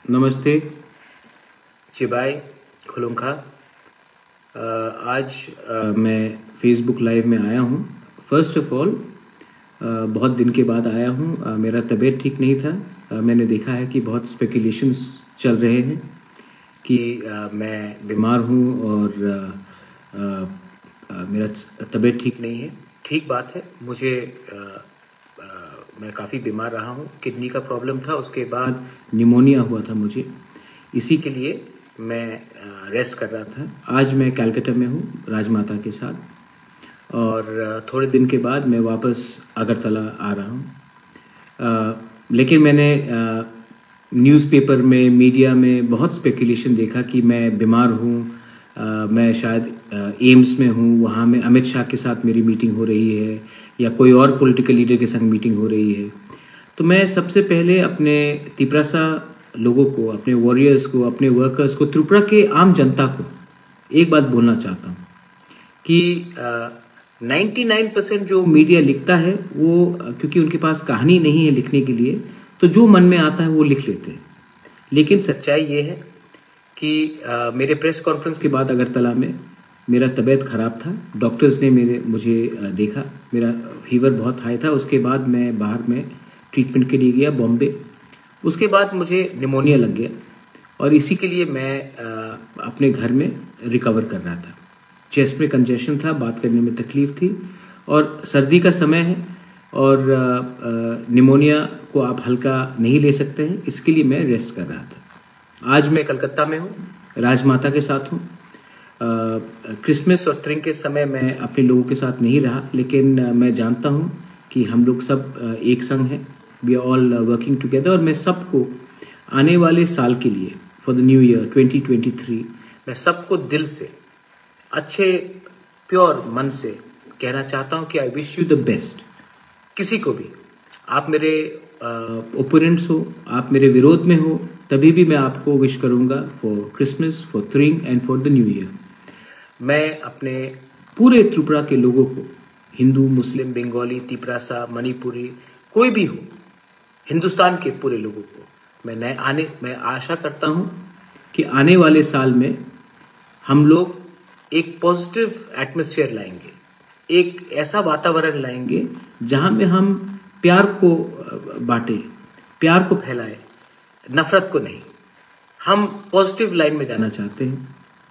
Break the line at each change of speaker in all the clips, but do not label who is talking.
नमस्ते, चिबाई खुलुंखा। आज मैं फेसबुक लाइव में आया हूँ। फर्स्ट ऑफ ऑल बहुत दिन के बाद आया हूँ। मेरा तबीयत ठीक नहीं था। मैंने देखा है कि बहुत स्पेकुलेशंस चल रहे हैं कि मैं बीमार हूँ और मेरा तबीयत ठीक नहीं है। ठीक बात है। मैं काफ़ी बीमार रहा हूँ। किडनी का प्रॉब्लम था, उसके बाद निमोनिया हुआ था मुझे। इसी के लिए मैं रेस्ट कर रहा था। आज मैं कलकत्ता में हूँ राजमाता के साथ और थोड़े दिन के बाद मैं वापस अगरतला आ रहा हूँ। लेकिन मैंने न्यूज़पेपर में, मीडिया में बहुत स्पेकुलेशन देखा कि मैं बीमार हूँ। मैं शायद एम्स में हूँ, वहाँ में अमित शाह के साथ मेरी मीटिंग हो रही है या कोई और पॉलिटिकल लीडर के संग मीटिंग हो रही है। तो मैं सबसे पहले अपने तिपरासा लोगों को, अपने वॉरियर्स को, अपने वर्कर्स को, त्रिपुरा के आम जनता को एक बात बोलना चाहता हूँ कि 99% जो मीडिया लिखता है वो क्योंकि उनके पास कहानी नहीं है लिखने के लिए, तो जो मन में आता है वो लिख लेते हैं। लेकिन सच्चाई ये है कि मेरे प्रेस कॉन्फ्रेंस के बाद अगरतला में मेरा तबीयत ख़राब था। डॉक्टर्स ने मुझे देखा, मेरा फीवर बहुत हाई था। उसके बाद मैं बाहर में ट्रीटमेंट के लिए गया बॉम्बे। उसके बाद मुझे निमोनिया लग गया और इसी के लिए मैं अपने घर में रिकवर कर रहा था। चेस्ट में कंजेशन था, बात करने में तकलीफ़ थी और सर्दी का समय है और निमोनिया को आप हल्का नहीं ले सकते हैं, इसके लिए मैं रेस्ट कर रहा था। आज मैं कलकत्ता में हूँ, राजमाता के साथ हूँ। क्रिसमस और थ्रिंग के समय मैं अपने लोगों के साथ नहीं रहा, लेकिन मैं जानता हूँ कि हम लोग सब एक संग हैं। We are all working together और मैं सबको आने वाले साल के लिए, फॉर द न्यू ईयर 2023, मैं सबको दिल से, अच्छे प्योर मन से कहना चाहता हूँ कि I wish you the best. किसी को भी, आप मेरे ओपोनेंट्स हो, आप मेरे विरोध में हो, तभी भी मैं आपको विश करूँगा फॉर क्रिसमस, फॉर थ्रिंग and for the New Year. मैं अपने पूरे त्रिपुरा के लोगों को, हिंदू, मुस्लिम, बंगाली, तिपरासा, मणिपुरी, कोई भी हो, हिंदुस्तान के पूरे लोगों को मैं आशा करता हूँ कि आने वाले साल में हम लोग एक पॉजिटिव एटमॉस्फेयर लाएंगे, एक ऐसा वातावरण लाएंगे जहाँ में हम प्यार को बांटें, प्यार को फैलाएं, नफरत को नहीं। हम पॉजिटिव लाइन में जाना चाहते हैं।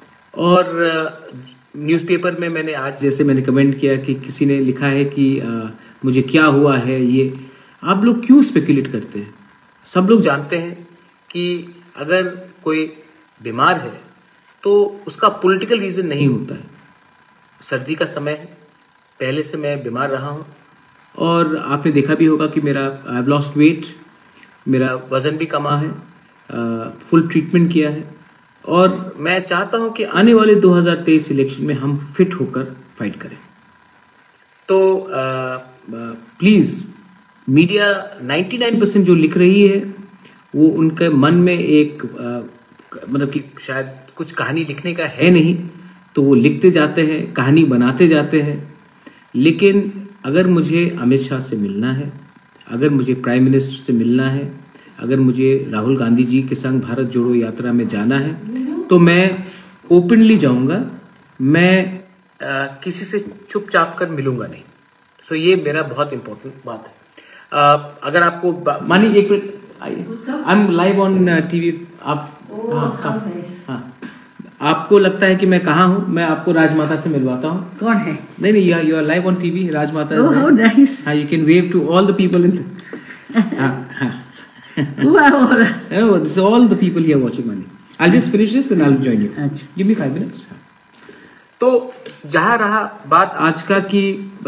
और न्यूज़पेपर में मैंने कमेंट किया कि किसी ने लिखा है कि मुझे क्या हुआ है। ये आप लोग क्यों स्पेकुलेट करते हैं? सब लोग जानते हैं कि अगर कोई बीमार है तो उसका पॉलिटिकल रीज़न नहीं होता है। सर्दी का समय है, पहले से मैं बीमार रहा हूँ और आपने देखा भी होगा कि आई हैव लॉस्ट वेट, मेरा वज़न भी कमा है, फुल ट्रीटमेंट किया है और मैं चाहता हूँ कि आने वाले 2023 इलेक्शन में हम फिट होकर फाइट करें। तो प्लीज़, मीडिया 99% जो लिख रही है वो उनके मन में एक मतलब कि शायद कुछ कहानी लिखने का है नहीं, तो वो लिखते जाते हैं, कहानी बनाते जाते हैं। लेकिन अगर मुझे अमित शाह से मिलना है, अगर मुझे प्राइम मिनिस्टर से मिलना है, अगर मुझे राहुल गांधी जी के संग भारत जोड़ो यात्रा में जाना है, तो मैं ओपनली जाऊंगा। मैं किसी से चुपचाप कर मिलूंगा नहीं। सो ये मेरा बहुत इम्पोर्टेंट बात है। अगर आपको मानिए, एक minute, I am live on TV. आप हाँ, आपको लगता है कि मैं कहाँ हूँ? मैं आपको राजमाता से मिलवाता हूँ।
कौन है?
नहीं, you are live on TV. Rajmata.
Oh, how nice.
हाँ, you can wave to all the people in हाँ
Who are all?
This is all the people here watching money. I'll just finish this, then I'll join you.
अच्छा।
Give me 5 minutes. तो जहाँ रहा बात आज का कि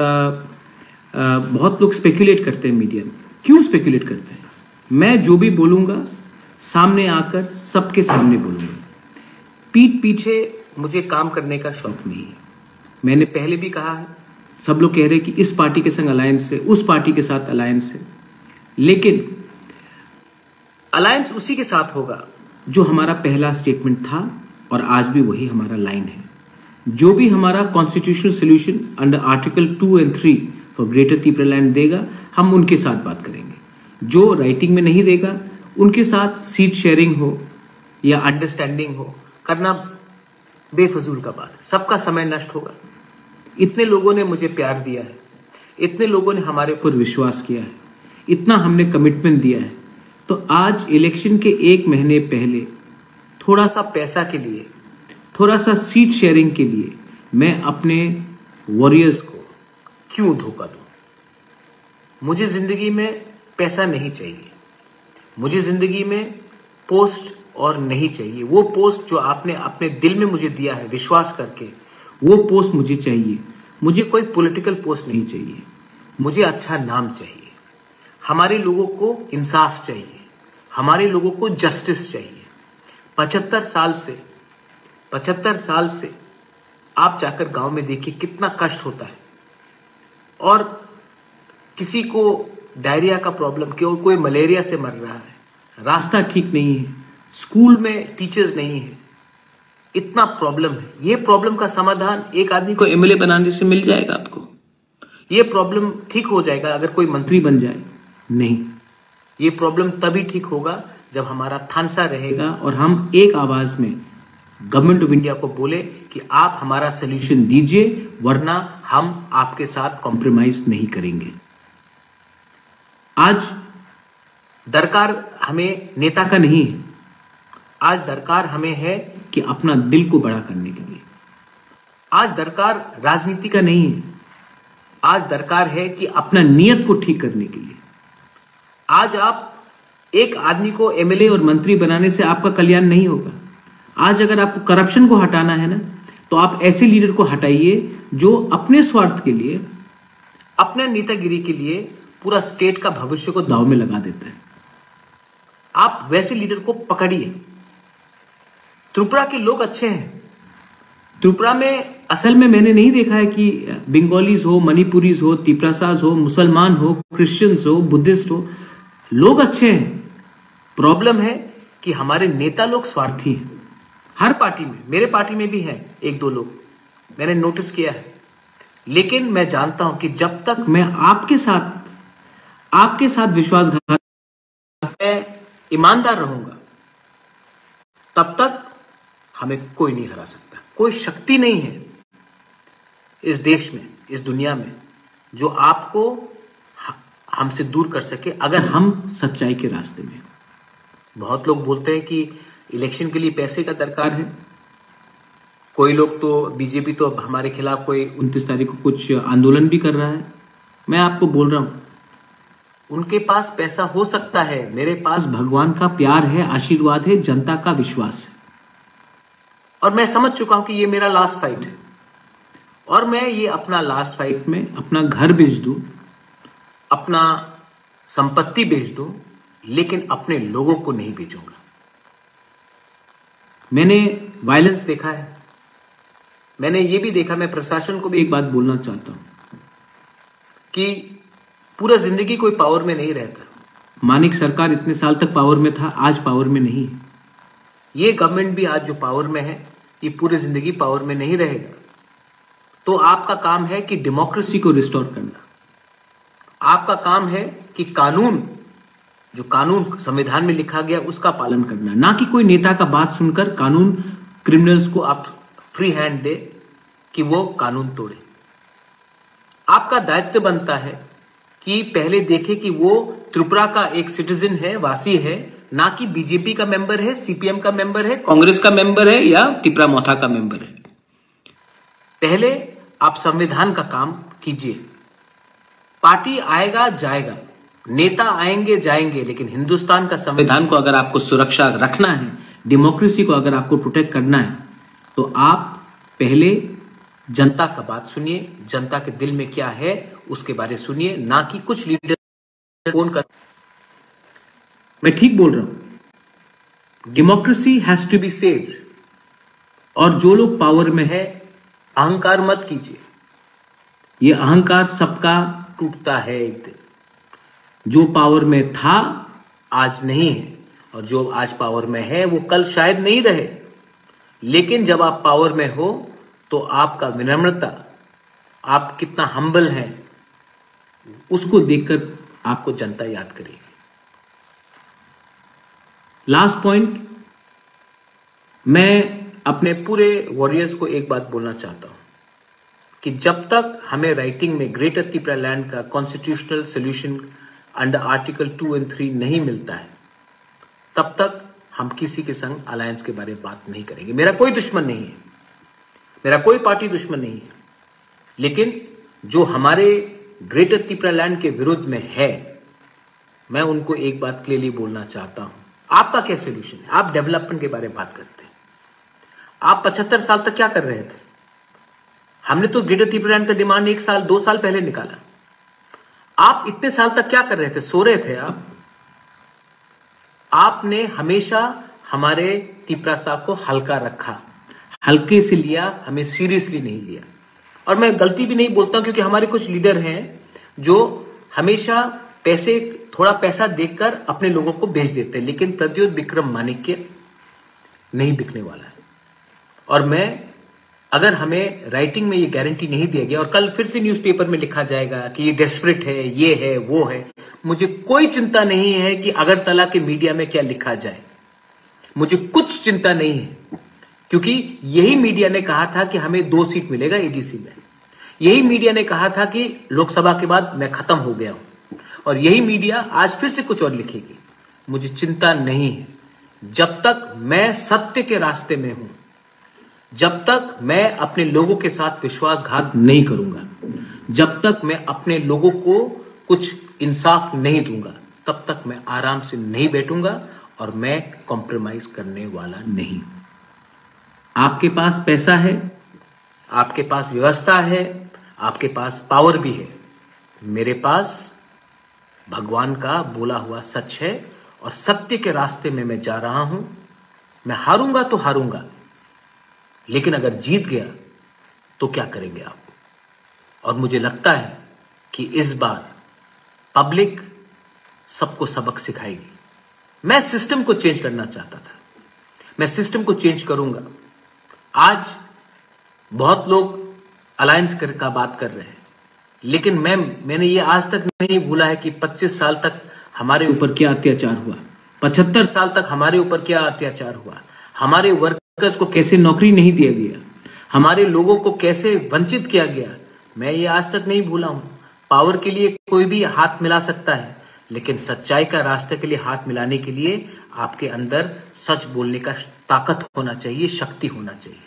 बहुत लोग स्पेकुलेट करते हैं मीडिया में। क्यों स्पेकुलेट करते हैं? मैं जो भी बोलूँगा सामने आकर सबके सामने बोलूँगा। पीठ पीछे मुझे काम करने का शौक नहीं है। मैंने पहले भी कहा है, सब लोग कह रहे हैं कि इस पार्टी के संग अलायंस है, उस पार्टी के साथ अलायंस है, लेकिन अलायंस उसी के साथ होगा जो हमारा पहला स्टेटमेंट था और आज भी वही हमारा लाइन है। जो भी हमारा कॉन्स्टिट्यूशनल सोल्यूशन अंडर आर्टिकल 2 और 3 फॉर ग्रेटर त्रिपुरा लैंड देगा, हम उनके साथ बात करेंगे। जो राइटिंग में नहीं देगा उनके साथ सीट शेयरिंग हो या अंडरस्टैंडिंग हो करना बेफजूल का बात है, सबका समय नष्ट होगा। इतने लोगों ने मुझे प्यार दिया है, इतने लोगों ने हमारे ऊपर विश्वास किया है, इतना हमने कमिटमेंट दिया है, तो आज इलेक्शन के 1 महीने पहले थोड़ा सा पैसा के लिए, थोड़ा सा सीट शेयरिंग के लिए मैं अपने वॉरियर्स को क्यों धोखा दूं? मुझे जिंदगी में पैसा नहीं चाहिए, मुझे जिंदगी में पोस्ट और नहीं चाहिए। वो पोस्ट जो आपने अपने दिल में मुझे दिया है विश्वास करके, वो पोस्ट मुझे चाहिए। मुझे कोई पॉलिटिकल पोस्ट नहीं चाहिए, मुझे अच्छा नाम चाहिए। हमारे लोगों को इंसाफ चाहिए, हमारे लोगों को जस्टिस चाहिए। 75 साल से आप जाकर गांव में देखिए कितना कष्ट होता है, और किसी को डायरिया का प्रॉब्लम, कोई मलेरिया से मर रहा है, रास्ता ठीक नहीं है, स्कूल में टीचर्स नहीं है, इतना प्रॉब्लम है। ये प्रॉब्लम का समाधान एक आदमी को एमएलए बनाने से मिल जाएगा आपको? ये प्रॉब्लम ठीक हो जाएगा अगर कोई मंत्री बन जाए? नहीं, ये प्रॉब्लम तभी ठीक होगा जब हमारा थानसा रहेगा और हम एक आवाज में गवर्नमेंट ऑफ इंडिया को बोले कि आप हमारा सोल्यूशन दीजिए, वरना हम आपके साथ कॉम्प्रोमाइज नहीं करेंगे। आज दरकार हमें नेता का नहीं है, आज दरकार हमें है कि अपना दिल को बड़ा करने के लिए। आज दरकार राजनीति का नहीं है, आज दरकार है कि अपना नियत को ठीक करने के लिए। आज आप एक आदमी को एमएलए और मंत्री बनाने से आपका कल्याण नहीं होगा। आज अगर आपको करप्शन को हटाना है ना, तो आप ऐसे लीडर को हटाइए जो अपने स्वार्थ के लिए, अपने नेतागिरी के लिए पूरा स्टेट का भविष्य को दांव में लगा देता है। आप वैसे लीडर को पकड़िए। त्रिपुरा के लोग अच्छे हैं। त्रिपुरा में असल में मैंने नहीं देखा है कि बंगालीज हो, मणिपुरीज हो, तिपरासाज हो, मुसलमान हो, क्रिश्चियंस हो, बुद्धिस्ट हो, लोग अच्छे हैं। प्रॉब्लम है कि हमारे नेता लोग स्वार्थी हैं। हर पार्टी में, मेरे पार्टी में भी हैं 1-2 लोग, मैंने नोटिस किया है। लेकिन मैं जानता हूं कि जब तक मैं आपके साथ विश्वासघात, मैं ईमानदार रहूंगा, तब तक हमें कोई नहीं हरा सकता। कोई शक्ति नहीं है इस देश में, इस दुनिया में, जो आपको हमसे दूर कर सके अगर हम सच्चाई के रास्ते में। बहुत लोग बोलते हैं कि इलेक्शन के लिए पैसे का दरकार है। कोई लोग तो, बीजेपी तो हमारे खिलाफ कोई 29 तारीख को कुछ आंदोलन भी कर रहा है। मैं आपको बोल रहा हूं, उनके पास पैसा हो सकता है, मेरे पास भगवान का प्यार है, आशीर्वाद है, जनता का विश्वास है। और मैं समझ चुका हूं कि ये मेरा लास्ट फाइट है, और मैं ये अपना लास्ट फाइट में अपना घर बेच दूं, अपना संपत्ति बेच दूं, लेकिन अपने लोगों को नहीं बेचूंगा। मैंने वायलेंस देखा है, मैंने ये भी देखा। मैं प्रशासन को भी एक बात बोलना चाहता हूं कि पूरा जिंदगी कोई पावर में नहीं रहता। मानिक सरकार इतने साल तक पावर में था, आज पावर में नहीं है। ये गवर्नमेंट भी आज जो पावर में है, ये पूरी जिंदगी पावर में नहीं रहेगा। तो आपका काम है कि डेमोक्रेसी को रिस्टोर करना। आपका काम है कि कानून, जो कानून संविधान में लिखा गया, उसका पालन करना, ना कि कोई नेता का बात सुनकर कानून क्रिमिनल्स को आप फ्री हैंड दे कि वो कानून तोड़े। आपका दायित्व बनता है कि पहले देखे कि वो त्रिपुरा का एक सिटीजन है, वासी है, ना कि बीजेपी का मेंबर है, सीपीएम का मेंबर है, कांग्रेस का मेंबर है या तिपरा मोथा का मेंबर है। पहले आप संविधान का काम कीजिए। पार्टी आएगा जाएगा, नेता आएंगे जाएंगे, लेकिन हिंदुस्तान का संविधान को अगर आपको सुरक्षा रखना है, डेमोक्रेसी को अगर आपको प्रोटेक्ट करना है, तो आप पहले जनता का बात सुनिए, जनता के दिल में क्या है उसके बारे में सुनिए, ना कि कुछ लीडर फोन कर। मैं ठीक बोल रहा हूं। Democracy has to be saved. और जो लोग पावर में है, अहंकार मत कीजिए। ये अहंकार सबका टूटता है एक दिन। जो पावर में था आज नहीं है, और जो आज पावर में है वो कल शायद नहीं रहे। लेकिन जब आप पावर में हो तो आपका विनम्रता, आप कितना हम्बल हैं, उसको देखकर आपको जनता याद करेगी। लास्ट पॉइंट, मैं अपने पूरे वॉरियर्स को एक बात बोलना चाहता हूं कि जब तक हमें राइटिंग में ग्रेटर त्रिपुरा लैंड का कॉन्स्टिट्यूशनल सोल्यूशन अंडर आर्टिकल 2 और 3 नहीं मिलता है, तब तक हम किसी के संग अलायंस के बारे में बात नहीं करेंगे। मेरा कोई दुश्मन नहीं है, मेरा कोई पार्टी दुश्मन नहीं है, लेकिन जो हमारे ग्रेटर त्रिपुरा लैंड के विरुद्ध में है, मैं उनको एक बात क्लियरली बोलना चाहता हूं। आपका क्या सोल्यूशन है? आप डेवलपमेंट के बारे में बात करते हैं। आप 75 साल तक क्या कर रहे थे? हमने तो ग्रेटर त्रिपुरा लैंड का डिमांड 1 साल 2 साल पहले निकाला। आप इतने साल तक क्या कर रहे थे? सो रहे थे आप। आपने हमेशा हमारे त्रिपुरा साहब को हल्का रखा, हल्के से लिया, हमें सीरियसली नहीं लिया। और मैं गलती भी नहीं बोलता क्योंकि हमारे कुछ लीडर हैं जो हमेशा थोड़ा पैसा देकर अपने लोगों को बेच देते हैं, लेकिन प्रद्योत विक्रम माणिक्य नहीं बिकने वाला है। और अगर हमें राइटिंग में ये गारंटी नहीं दिया गया और कल फिर से न्यूज़पेपर में लिखा जाएगा कि ये डेस्परेट है, ये है, वो है, मुझे कोई चिंता नहीं है कि अगरतला के मीडिया में क्या लिखा जाए, मुझे कुछ चिंता नहीं है, क्योंकि यही मीडिया ने कहा था कि हमें 2 सीट मिलेगा एडीसी में। यही मीडिया ने कहा था कि लोकसभा के बाद मैं खत्म हो गया हूं, और यही मीडिया आज फिर से कुछ और लिखेगी। मुझे चिंता नहीं है, जब तक मैं सत्य के रास्ते में हूं, जब तक मैं अपने लोगों के साथ विश्वासघात नहीं करूंगा, जब तक मैं अपने लोगों को कुछ इंसाफ नहीं दूंगा, तब तक मैं आराम से नहीं बैठूंगा और मैं कॉम्प्रोमाइज करने वाला नहीं। आपके पास पैसा है, आपके पास व्यवस्था है, आपके पास पावर भी है, मेरे पास भगवान का बोला हुआ सच है और सत्य के रास्ते में मैं जा रहा हूं। मैं हारूंगा तो हारूंगा, लेकिन अगर जीत गया तो क्या करेंगे आप? और मुझे लगता है कि इस बार पब्लिक सबको सबक सिखाएगी। मैं सिस्टम को चेंज करना चाहता था, मैं सिस्टम को चेंज करूंगा। आज बहुत लोग अलायंस का बात कर रहे हैं, लेकिन मैंने ये आज तक नहीं भूला है कि 25 साल तक हमारे ऊपर क्या अत्याचार हुआ, 75 साल तक हमारे ऊपर क्या अत्याचार हुआ, हमारे वर्कर्स को कैसे नौकरी नहीं दिया गया, हमारे लोगों को कैसे वंचित किया गया। मैं ये आज तक नहीं भूला हूं। पावर के लिए कोई भी हाथ मिला सकता है, लेकिन सच्चाई का रास्ते के लिए हाथ मिलाने के लिए आपके अंदर सच बोलने का ताकत होना चाहिए, शक्ति होना चाहिए।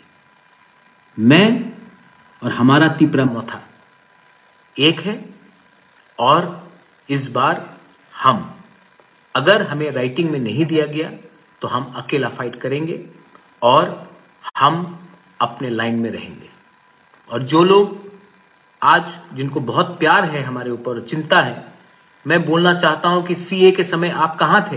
मैं और हमारा त्रिपुरा मोथा एक है, और इस बार अगर हमें राइटिंग में नहीं दिया गया तो हम अकेला फाइट करेंगे और हम अपने लाइन में रहेंगे। और जो लोग आज जिनको बहुत प्यार है हमारे ऊपर, चिंता है, मैं बोलना चाहता हूं कि सीए के समय आप कहां थे?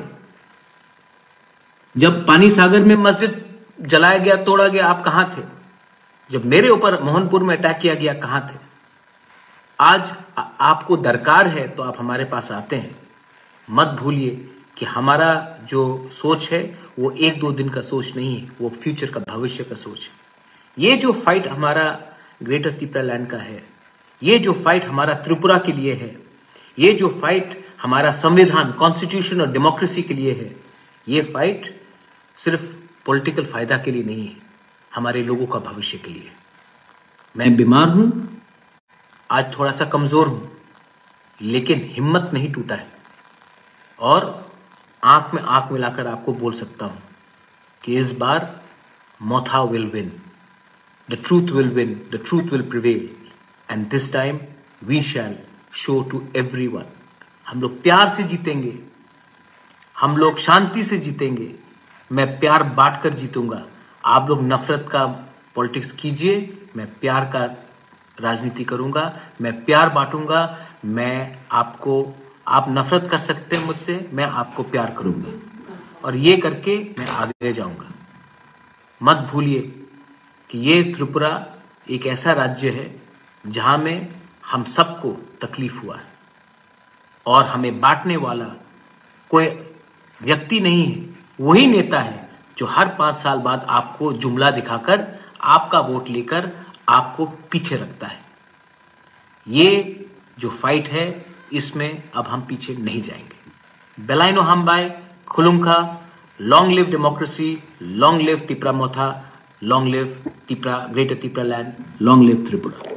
जब पानी सागर में मस्जिद जलाया गया, तोड़ा गया, आप कहां थे? जब मेरे ऊपर मोहनपुर में अटैक किया गया, कहां थे? आज आपको दरकार है तो आप हमारे पास आते हैं। मत भूलिए कि हमारा जो सोच है वो 1-2 दिन का सोच नहीं है, वो फ्यूचर का, भविष्य का सोच है। ये जो फाइट हमारा ग्रेटर त्रिपुरा लैंड का है, ये जो फाइट हमारा त्रिपुरा के लिए है, ये जो फाइट हमारा संविधान, कॉन्स्टिट्यूशन और डेमोक्रेसी के लिए है, ये फाइट सिर्फ पॉलिटिकल फायदा के लिए नहीं है, हमारे लोगों का भविष्य के लिए। मैं बीमार हूं, आज थोड़ा सा कमजोर हूं, लेकिन हिम्मत नहीं टूटा है, और आंख में आंख मिलाकर आपको बोल सकता हूं कि इस बार Motha will win, the truth will win, the truth will prevail, and this time we shall show to everyone. हम लोग प्यार से जीतेंगे, हम लोग शांति से जीतेंगे। मैं प्यार बांटकर जीतूंगा। आप लोग नफरत का पॉलिटिक्स कीजिए, मैं प्यार का राजनीति करूंगा, मैं प्यार बांटूंगा। आप नफरत कर सकते हैं मुझसे, मैं आपको प्यार करूंगा, और ये करके मैं आगे जाऊंगा। मत भूलिए कि ये त्रिपुरा एक ऐसा राज्य है जहां में हम सबको तकलीफ हुआ है, और हमें बांटने वाला कोई व्यक्ति नहीं है, वही नेता है जो हर 5 साल बाद आपको जुमला दिखाकर, आपका वोट लेकर आपको पीछे रखता है। ये जो फाइट है, इसमें अब हम पीछे नहीं जाएंगे। बेलाइनो हम बाय खुलुंखा, Long live democracy, long live Tipra Motha, long live Tipra, Greater Tipra land, long live Tripura.